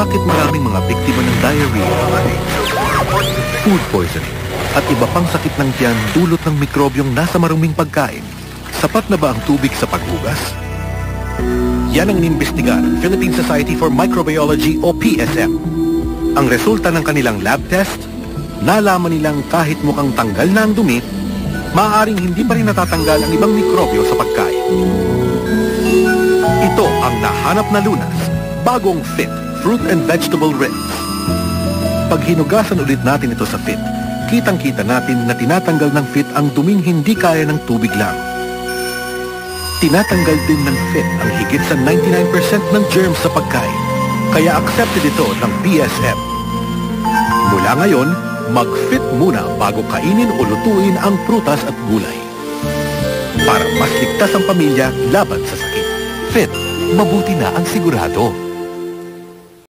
bakit maraming mga biktima ng diarrhea, food poisoning, at iba pang sakit ng tiyan dulot ng mikrobyong nasa maruming pagkain. Sapat na ba ang tubig sa paghugas? Yan ang inimbestiga ng Philippine Society for Microbiology o PSM. Ang resulta ng kanilang lab test, nalaman nilang kahit mukhang tanggal na ang dumi, maaaring hindi pa rin natatanggal ang ibang mikrobyo sa pagkain. Ito ang nahanap na lunas, bagong FIT, Fruit and Vegetable Rinse. Pag hinugasan ulit natin ito sa FIT, kitang-kita natin na tinatanggal ng FIT ang duming hindi kaya ng tubig lang. Tinatanggal din ng FIT ang higit sa 99% ng germs sa pagkain, kaya accepted ito ng PSM. Mula ngayon, mag-FIT muna bago kainin o lutuin ang prutas at gulay. Para mas ligtas ang pamilya laban sa sakit. FIT, mabuti na ang sigurado.